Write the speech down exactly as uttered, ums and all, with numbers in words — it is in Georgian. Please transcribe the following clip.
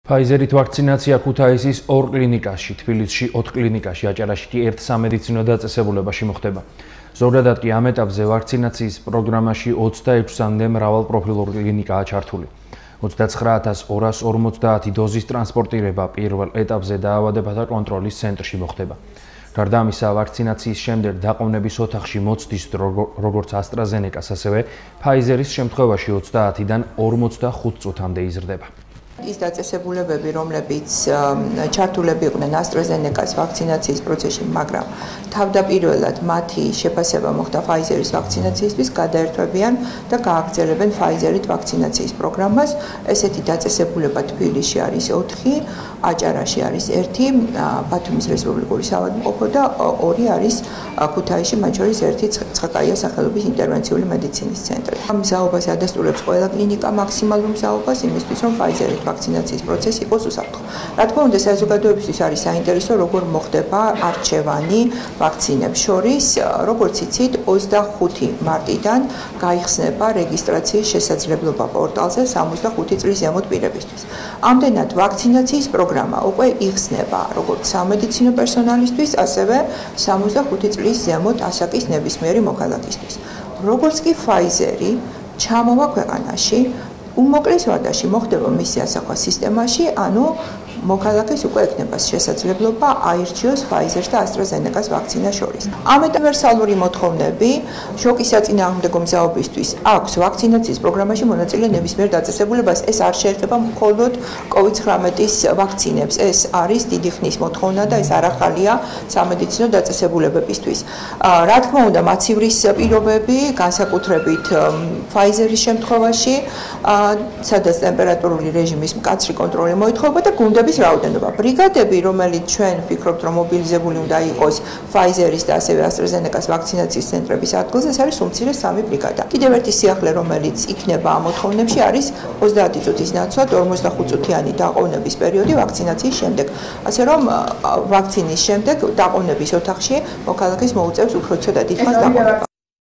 Pfizer-ით ვაქცინაცია ქუთაისის ორ კლინიკაში, თბილისში ოთხ კლინიკაში, აჭარაში კი ერთ სამედიცინო დაწესებულებაში მოხდება. ზოგადად კი ამ ეტაპზე ვაქცინაციის პროგრამაში ოცდაექვსამდე მრავალპროფილური კლინიკაა ჩართული. ოცდაცხრა ათას ორას ორმოცდაათი დოზის ტრანსპორტირება პირველ ეტაპზე დაავადებათა კონტროლის ცენტრში მოხდება. გარდა ამისა, ვაქცინაციის შემდეგ დაყოვნების ოთახში მოცდის დრო, როგორც AstraZeneca-ს, ასევე Pfizer-ის შემთხვევაში ოცდაათიდან ორმოცდახუთ წუთამდე იზრდება. ის დაწესებულებები, რომლებიც ჩართულები იყვნენ AstraZeneca-ს ვაქცინაციის პროცესში, მაგრამ თავდაპირველად მათი შეფასება მოხდა Pfizer-ის ვაქცინაციისთვის, გადაერთვებიან და გააგრძელებენ Pfizer-ით ვაქცინაციის პროგრამას. ესეთი დაწესებულება თბილისში არის ოთხი, აჭარაში არის ერთი, ბათუმის რესპუბლიკური საავადმყოფო და ორი არის ქუთაისში, მათ შორის ერთი ცხაკაია სახელობის ინტერვენციული მედიცინის ცენტრი. ამ მზაობას ადასტურებს ყველა კლინიკა მაქსიმალურ მზაობას იმისთვის, რომ Pfizer-ით ვაქცინაციის პროცესი იყოს უსაფრთხო. რა თქმა უნდა, საზოგადოებისთვის არის საინტერესო, როგორ მოხდება არჩევანი ვაქცინებს შორის. როგორც იცით, ოცდახუთი მარტიდან გაიხსნება რეგისტრაციის შესაძლებლობა პორტალზე სამოცდახუთი წლის ზემოთ პირებისთვის. ამდენად ვაქცინაციის პროგრამა უკვე იხსნება როგორც სამედიცინო პერსონალისთვის, ასევე სამოცდახუთი წლის ზემოთ ასაკის ნებისმიერი მოქალაქისთვის. როგორც კი Pfizer-ი ჩამოვა ქვეყანაში, უმოკლეს ვადაში მოხდება მისი ასახვა სისტემაში, ანუ მოქალაქეს უკვე ექნება შესაძლებლობა აირჩიოს Pfizer-ს და AstraZeneca-ს ვაქცინა შორის. ამ უნივერსალური მოთხოვნები შოკის საწინააღმდეგო მზაობისთვის აქვს ვაქცინაციის პროგრამაში მონაწილე ნებისმიერ დაწესებულებას. ეს არ შეეხება მხოლოდ კოვიდ ცხრამეტის ვაქცინებს. ეს არის დიდი ხნის მოთხოვნა და ეს არ ახალია სამედიცინო დაწესებულებებისთვის. რა თქმა უნდა, მაცივრის პირობები, განსაკუთრებით Pfizer-ის შემთხვევაში, სადაც ტემპერატურული რეჟიმის მკაცრი კონტროლი მოითხოვება და გუნდების რაოდენობა. ბრიგადები, რომელიც ჩვენ ვფიქრობთ, რომ მობილიზებული უნდა იყოს Pfizer-ის და ასევე AstraZeneca-ს ვაქცინაციის ცენტრების ადგილზე, ეს არის უმცირე სამი ბრიგადა. კიდევ ერთი სიახლე, რომელიც იქნება ამ მოთხოვნებში, არის ოცდაათი წუთის ნაცვლად ორმოცდახუთ წუთიანი დაყოვნების პერიოდი ვაქცინაციის შემდეგ. ასე რომ ვაქცინის შემდეგ დაყოვნების ოთახში მოქალაქეს მოუწევს უფრო ცოტა დიდხანს დაყოვნება.